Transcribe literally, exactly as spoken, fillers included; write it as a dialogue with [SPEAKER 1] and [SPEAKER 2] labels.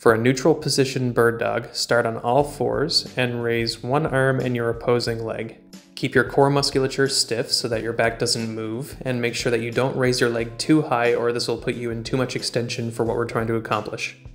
[SPEAKER 1] For a neutral position bird dog, start on all fours and raise one arm and your opposing leg. Keep your core musculature stiff so that your back doesn't move, and make sure that you don't raise your leg too high or this will put you in too much extension for what we're trying to accomplish.